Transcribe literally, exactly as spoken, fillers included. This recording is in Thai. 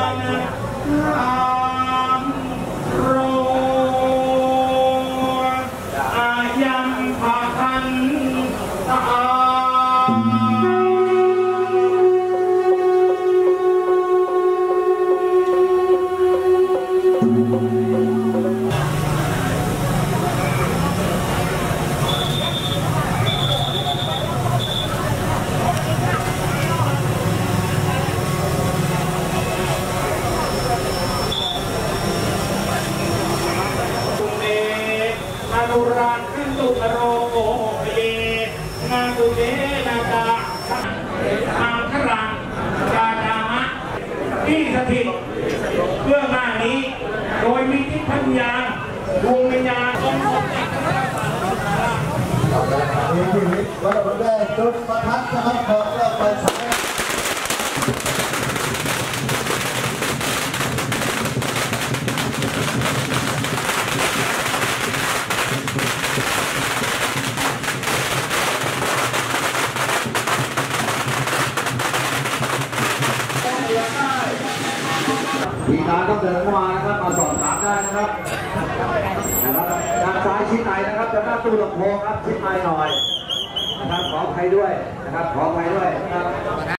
ที่สถิตเบื้องหน้านี้โดยมีทิพยานดวงวิญญาณองค์สมเด็จพระสังฆราชมีชีวิตวันวันแรกจุดประทัดนะครับขอเริ่มไปสายทีมงานต้องเดินเข้ามานะครับมาสอบถามได้นะครับนะครับทางซ้ายชิดในนะครับจะหน้าตู้ลำโพงครับชิดในหน่อยนะครับขออภัยด้วยนะครับขออภัยด้วยนะครับ